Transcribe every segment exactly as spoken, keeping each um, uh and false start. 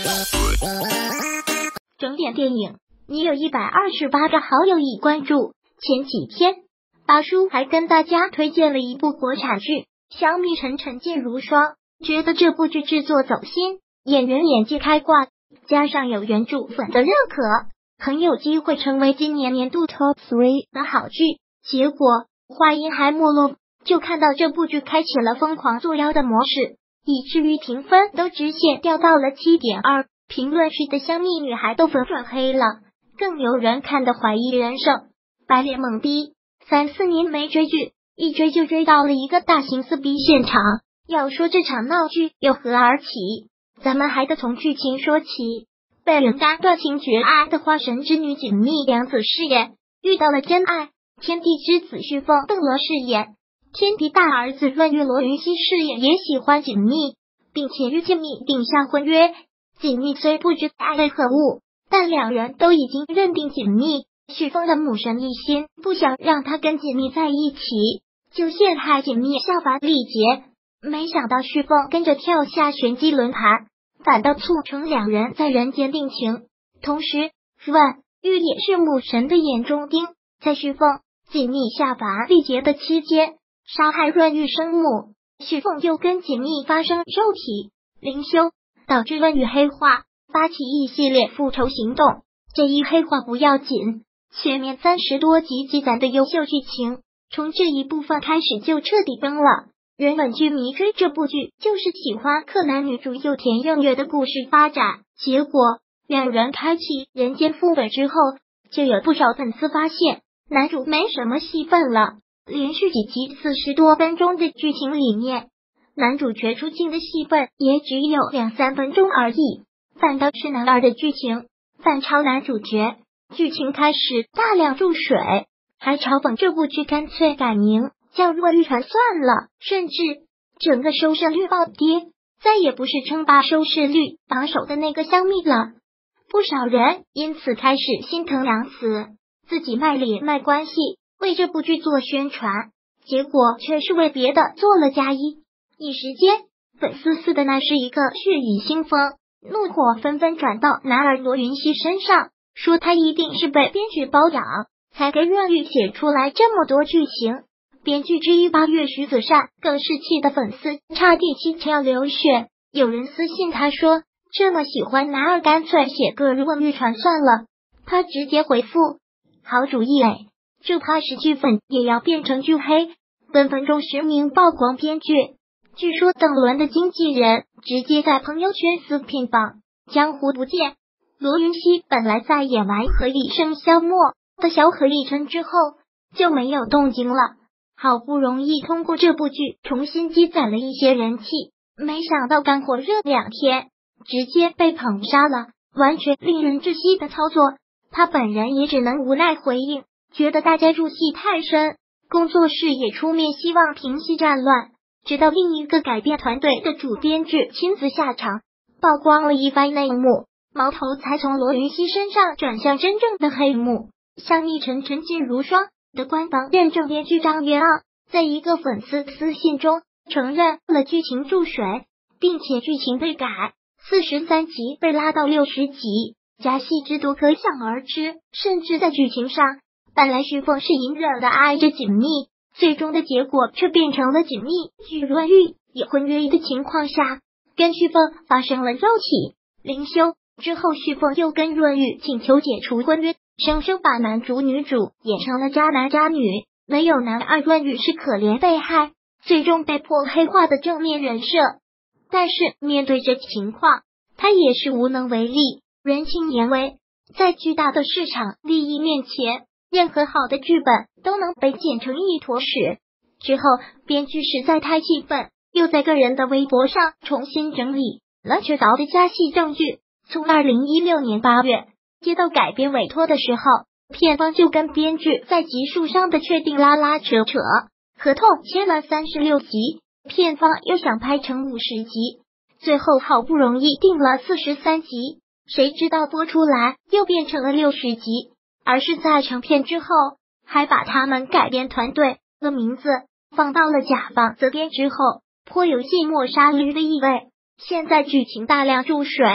整点电影，你有一百二十八个好友已关注。前几天，大叔还跟大家推荐了一部国产剧《香蜜沉沉烬如霜》，觉得这部剧制作走心，演员演技开挂，加上有原著粉的认可，很有机会成为今年年度 Top 三的好剧。结果话音还没落，就看到这部剧开启了疯狂作妖的模式，以至于评分都直线掉到了 七点二， 评论区的香蜜女孩都粉转黑了，更有人看得怀疑人生，白脸懵逼。三四年没追剧，一追就追到了一个大型撕逼现场。要说这场闹剧由何而起，咱们还得从剧情说起。被人家断情绝爱的花神之女锦觅杨紫饰演，遇到了真爱，天帝之子旭凤邓罗饰演，天帝大儿子润玉罗云熙饰演，也喜欢锦觅，并且与锦觅定下婚约。锦觅虽不知爱为何物，但两人都已经认定锦觅。旭凤的母神一心不想让他跟锦觅在一起，就陷害锦觅效法历劫。没想到旭凤跟着跳下玄机轮盘，反倒促成两人在人间定情。同时，润玉也是母神的眼中钉，在旭凤、锦觅下凡历劫的期间，杀害润玉生母。旭凤又跟锦觅发生肉体灵修，导致润玉黑化，发起一系列复仇行动。这一黑化不要紧，前面三十多集积攒的优秀剧情，从这一部分开始就彻底崩了。原本剧迷追这部剧就是喜欢柯南女主又甜又虐的故事发展，结果两人开启人间副本之后，就有不少粉丝发现男主没什么戏份了。连续几集四十多分钟的剧情里面，男主角出镜的戏份也只有两三分钟而已，反倒是男二的剧情反超男主角，剧情开始大量注水，还嘲讽这部剧干脆改名叫若玉传算了，甚至整个收视率暴跌，再也不是称霸收视率榜首的那个香蜜了。不少人因此开始心疼杨紫，自己卖脸卖关系为这部剧做宣传，结果却是为别的做了加一。一时间粉丝撕的那是一个血雨腥风，怒火纷纷转到男儿罗云熙身上，说他一定是被编剧包养，才给润玉写出来这么多剧情。编剧之一八月徐子善更是气得粉丝差点七窍流血，有人私信他说，这么喜欢男二干脆写个润玉传算了。他直接回复，好主意哎，就怕是剧粉也要变成剧黑，分分钟实名曝光编剧。据说邓伦的经纪人直接在朋友圈撕屏榜，江湖不见。罗云熙本来在演完何以笙箫默的小何以琛之后就没有动静了，好不容易通过这部剧重新积攒了一些人气，没想到刚火热两天直接被捧杀了，完全令人窒息的操作。他本人也只能无奈回应，觉得大家入戏太深，工作室也出面希望平息战乱，直到另一个改编团队的主编剧亲自下场曝光了一番内幕，矛头才从罗云熙身上转向真正的黑幕。香蜜沉沉烬如霜的官方认证编剧张元昂在一个粉丝私信中承认了剧情注水，并且剧情被改，四十三集被拉到六十集，加戏之多可想而知。甚至在剧情上，本来旭凤是隐忍的爱着锦觅，最终的结果却变成了锦觅与润玉以婚约的情况下跟旭凤发生了肉体灵修，之后旭凤又跟润玉请求解除婚约，生生把男主女主演成了渣男渣女。没有男二润玉是可怜被害，最终被迫黑化的正面人设。但是面对这情况，他也是无能为力。人情言为，在巨大的市场利益面前，任何好的剧本都能被剪成一坨屎。之后编剧实在太气愤，又在个人的微博上重新整理了确凿的加戏证据。从二零一六年八月接到改编委托的时候，片方就跟编剧在集数上的确定拉拉扯扯，合同签了三十六集，片方又想拍成五十集，最后好不容易定了四十三集，谁知道播出来又变成了六十集，而是在成片之后还把他们改编团队的名字放到了甲方责编之后，颇有卸磨杀驴的意味。现在剧情大量注水，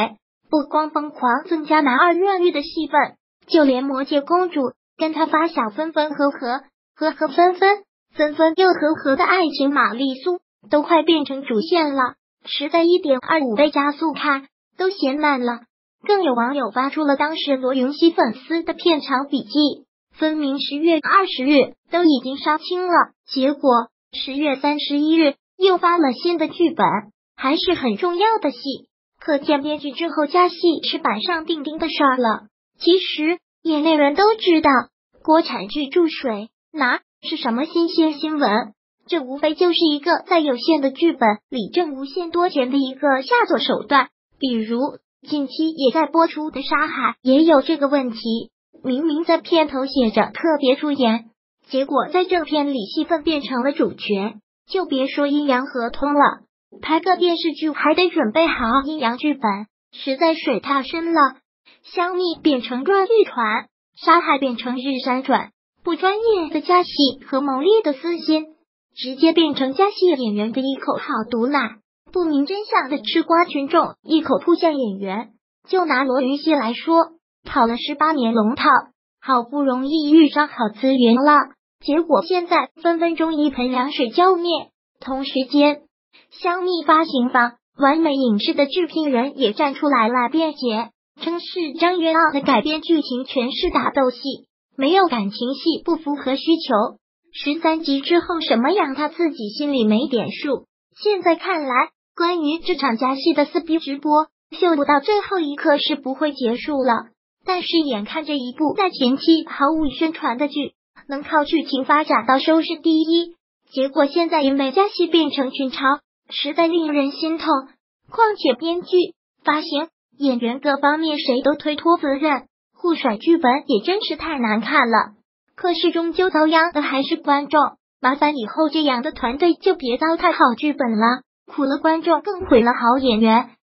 不光疯狂增加男二越狱的戏份，就连魔界公主跟他发小分分合合、合合分分、分分又合合的爱情玛丽苏都快变成主线了，实在 一点二五 倍加速看都嫌慢了。更有网友发出了当时罗云熙粉丝的片场笔记，分明十月二十日都已经杀青了，结果十月三十一日又发了新的剧本，还是很重要的戏，可见编剧之后加戏是板上钉钉的事儿了。其实业内人都知道，国产剧注水哪是什么新鲜新闻，这无非就是一个在有限的剧本里挣无限多钱的一个下作手段。比如近期也在播出的《沙海》也有这个问题，明明在片头写着特别出演，结果在正片里戏份变成了主角，就别说阴阳合同了，拍个电视剧还得准备好阴阳剧本，实在水太深了。香蜜变成乱剧团，沙海变成日山转，不专业的加戏和牟利的私心，直接变成加戏演员的一口好毒奶，不明真相的吃瓜群众一口扑向演员。就拿罗云熙来说，跑了十八年龙套，好不容易遇上好资源了，结果现在分分钟一盆凉水浇灭。同时间，香蜜发行方完美影视的制片人也站出来了辩解，称是张元傲的改编剧情全是打斗戏，没有感情戏，不符合需求。十三集之后什么样他自己心里没点数。现在看来，关于这场加戏的撕逼直播秀不到最后一刻是不会结束了，但是眼看着一部在前期毫无宣传的剧能靠剧情发展到收视第一，结果现在因为加戏变成群嘲，实在令人心痛。况且编剧、发行、演员各方面谁都推脱责任，互甩剧本也真是太难看了。可是终究遭殃的还是观众，麻烦以后这样的团队就别糟蹋好剧本了，苦了观众更毁了好演员。